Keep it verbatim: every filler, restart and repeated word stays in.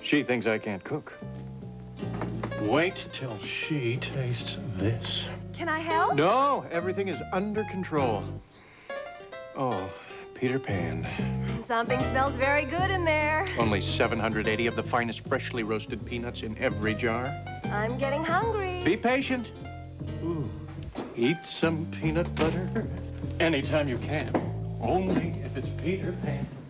She thinks I can't cook. Wait till she tastes this. Can I help? No, everything is under control. Oh, Peter Pan. Something smells very good in there. Only seven hundred eighty of the finest freshly roasted peanuts in every jar. I'm getting hungry. Be patient. Ooh, eat some peanut butter anytime you can. Only if it's Peter Pan.